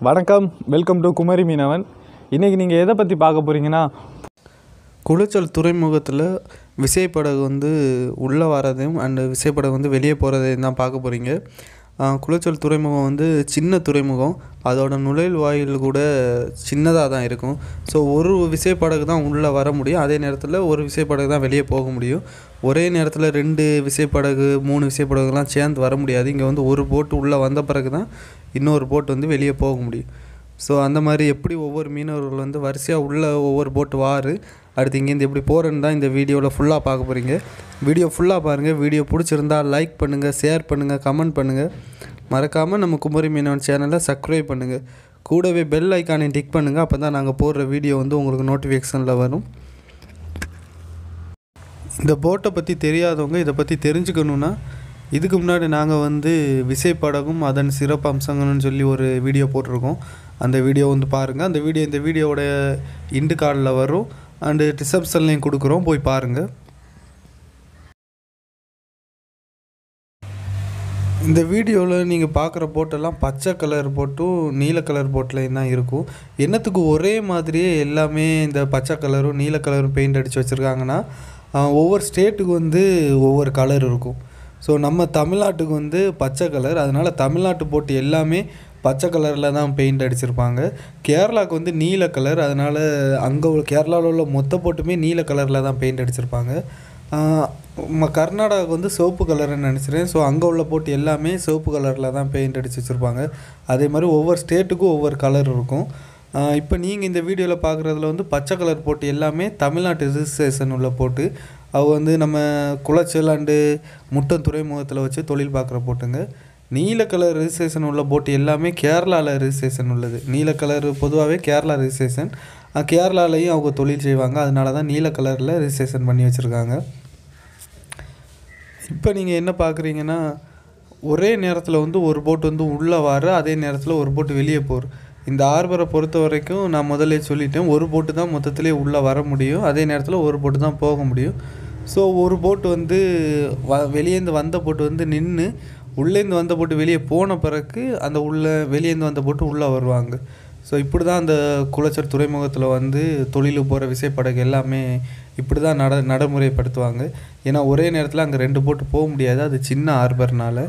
வணக்கம், welcome to Kumari மீனவன். இன்றைக்கி நீங்கள் எதை பற்றி பார்க்க போகிறீங்கன்னா, குளச்சல் துறைமுகத்தில் விசைப்படகு உள்ளே வரதையும் அண்டு விசைப்படகு வெளியே போகிறதையும் தான் பார்க்க போகிறீங்க. குளச்சல் துறைமுகம் சின்ன துறைமுகம், அதோட நுழைவாயில் கூட சின்னதாக தான் இருக்கும். ஸோ ஒரு விசைப்படகு தான் உள்ளே வர முடியும், அதே நேரத்தில் ஒரு விசைப்படகு தான் வெளியே போக முடியும். ஒரே நேரத்தில் 2 விசைப்படகு 3 விசைப்படகுலாம் சேர்ந்து வர முடியாது. இங்கே ஒரு போட்டு உள்ளே வந்த பிறகு தான் இன்னொரு போட்டு வெளியே போக முடியும். ஸோ அந்த மாதிரி எப்படி ஒவ்வொரு மீனவர்கள் வரிசையாக உள்ள ஒவ்வொரு போட்டு வாரு அடுத்து இங்கேருந்து எப்படி போகிறேன்னு தான் இந்த வீடியோவில் ஃபுல்லாக பார்க்க போகிறீங்க. வீடியோ ஃபுல்லாக பாருங்கள். வீடியோ பிடிச்சிருந்தால் லைக் பண்ணுங்கள், ஷேர் பண்ணுங்கள், கமெண்ட் பண்ணுங்கள். மறக்காமல் நம்ம குமரி மீனவன் சேனலை சப்ஸ்கிரைப் பண்ணுங்கள். கூடவே பெல் ஐக்கானை டிக் பண்ணுங்கள். அப்போ தான் நாங்கள் போடுற வீடியோ உங்களுக்கு நோட்டிஃபிகேஷனில் வரும். இந்த போட்டை பற்றி தெரியாதவங்க இதை பற்றி தெரிஞ்சுக்கணுன்னா, இதுக்கு முன்னாடி நாங்கள் விசைப்படகும் அதன் சிறப்பு அம்சங்கள்னு சொல்லி ஒரு வீடியோ போட்டிருக்கோம். அந்த வீடியோ பாருங்கள். அந்த வீடியோ இந்த வீடியோவோட இண்டு கார்டில் வரும் அண்டு டிஸ்கிரிப்ஷன்லையும் கொடுக்குறோம், போய் பாருங்கள். இந்த வீடியோவில் நீங்கள் பார்க்குற போட்டெல்லாம் பச்சை கலர் போட்டும் நீல கலர் போட்லையும் தான் இருக்கும். என்னத்துக்கு ஒரே மாதிரியே எல்லாமே இந்த பச்சை கலரும் நீல கலரும் பெயிண்ட் அடித்து வச்சுருக்காங்கன்னா, ஒவ்வொரு ஸ்டேட்டுக்கு ஒவ்வொரு கலர் இருக்கும். ஸோ நம்ம தமிழ்நாட்டுக்கு பச்சை கலர், அதனால் தமிழ்நாட்டு போட்டு எல்லாமே பச்சை கலரில் தான் பெயிண்ட் அடிச்சிருப்பாங்க. கேரளாவுக்கு நீல கலர், அதனால் அங்கே கேரளாவில் உள்ள மொத்த போட்டுமே நீல கலரில் தான் பெயிண்ட் அடிச்சிருப்பாங்க. கர்நாடகாவுக்கு சிவப்பு கலர்னு நினச்சிறேன். ஸோ அங்கே உள்ள போட்டு எல்லாமே சிவப்பு கலரில் தான் பெயிண்ட் அடித்து வச்சுருப்பாங்க. அதே மாதிரி ஒவ்வொரு ஸ்டேட்டுக்கும் ஒவ்வொரு கலர் இருக்கும். இப்போ நீங்கள் இந்த வீடியோவில் பார்க்குறதுல பச்சை கலர் போட்டு எல்லாமே தமிழ்நாட்டு ரிஜிஸ்ட்ரேஷன் உள்ள போட்டு, அவங்க நம்ம குளச்சல் அண்டு முட்டம் துறைமுகத்தில் வச்சு தொழில் பார்க்குற போட்டுங்க. நீல கலர் ரிஜிஸ்ட்ரேஷன் உள்ள போட்டு எல்லாமே கேரளாவில் ரிஜிஸ்ட்ரேஷன் உள்ளது. நீல கலர் பொதுவாகவே கேரளா ரிஜிஸ்ட்ரேஷன், கேரளாலையும் அவங்க தொழில் செய்வாங்க. அதனால தான் நீல கலரில் ரிஜிஸ்ட்ரேஷன் பண்ணி வச்சுருக்காங்க. இப்போ நீங்கள் என்ன பார்க்குறீங்கன்னா, ஒரே நேரத்தில் ஒரு போட்டு உள்ளே வர, அதே நேரத்தில் ஒரு போட்டு வெளியே போகிற. இந்த ஆர்பரை பொறுத்த வரைக்கும் நான் முதல்ல சொல்லிட்டேன், ஒரு போட்டு தான் மொத்தத்திலே உள்ளே வர முடியும், அதே நேரத்தில் ஒரு போட்டு தான் போக முடியும். ஸோ ஒரு போட்டு வெளியேந்து வந்த போட்டு நின்று, உள்ளேருந்து வந்த போட்டு வெளியே போன பிறகு அந்த வெளியேந்து வந்த போட்டு உள்ளே வருவாங்க. ஸோ இப்படி தான் அந்த குளச்சல் துறைமுகத்தில் தொழிலுக்கு போகிற விசைப்படகு எல்லாமே இப்படி தான் நடைமுறைப்படுத்துவாங்க. ஏன்னா ஒரே நேரத்தில் அங்கே 2 போட்டு போக முடியாது, அது சின்ன ஆர்பர்னால்.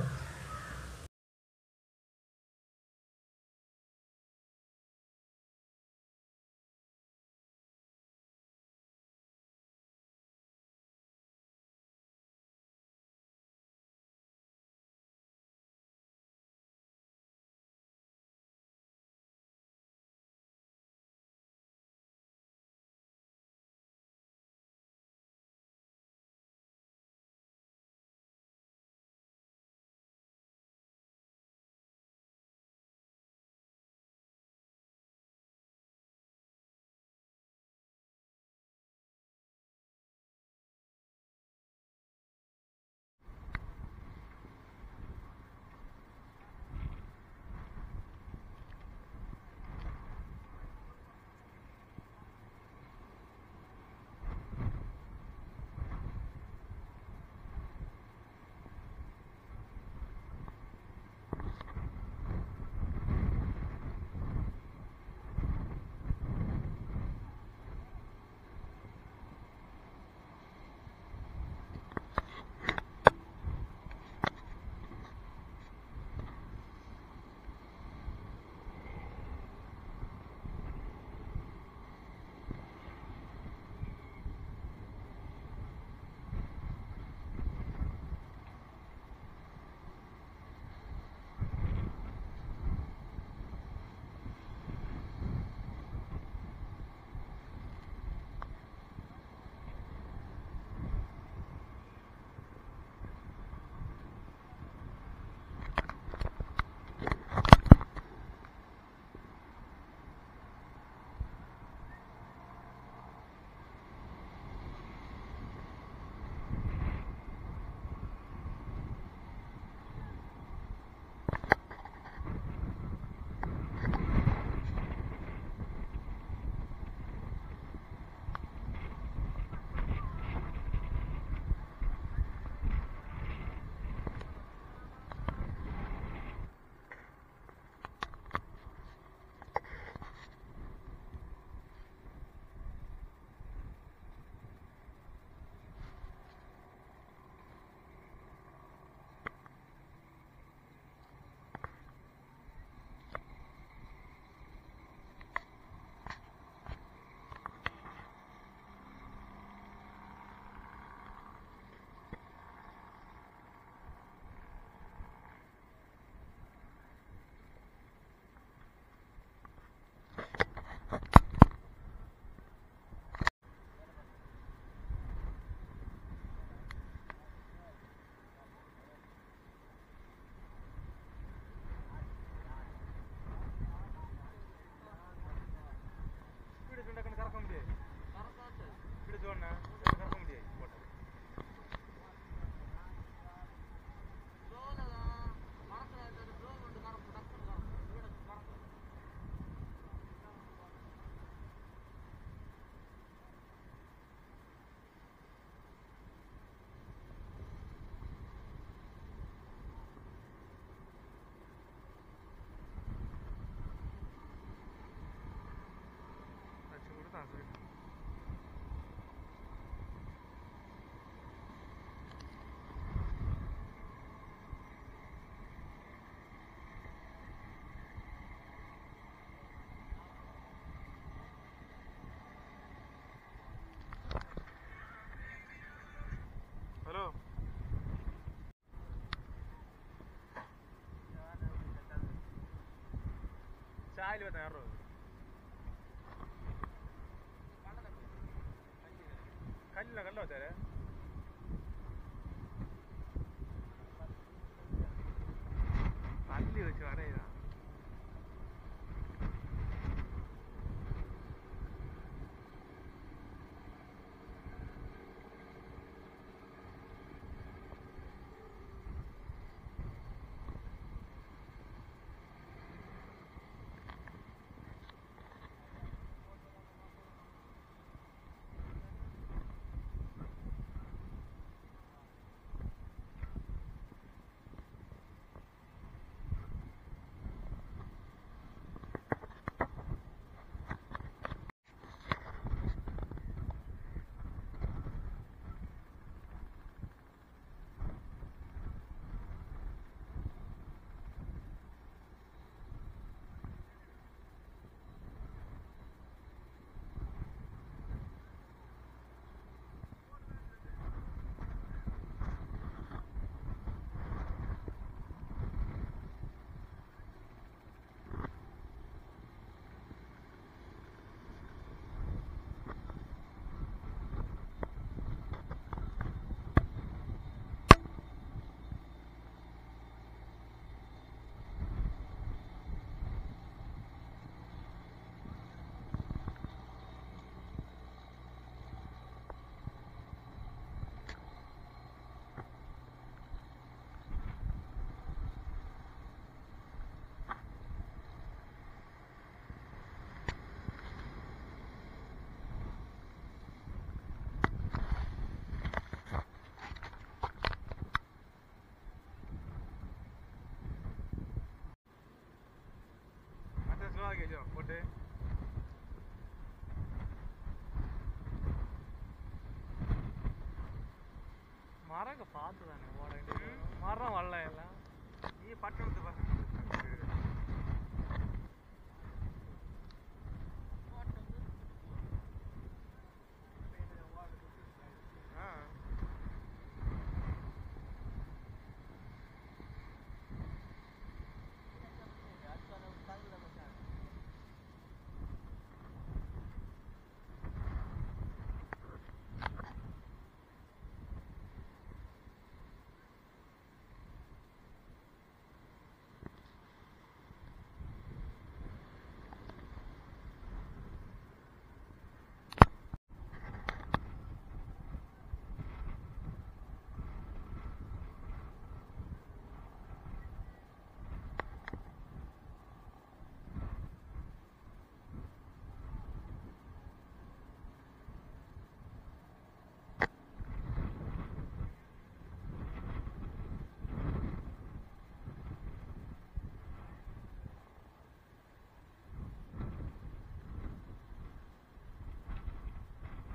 மரங்க பார்த்து தானே ஓட மரம் வரல எல்லாம் நீ பட்டணத்து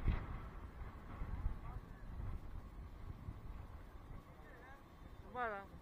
சும்மா தான்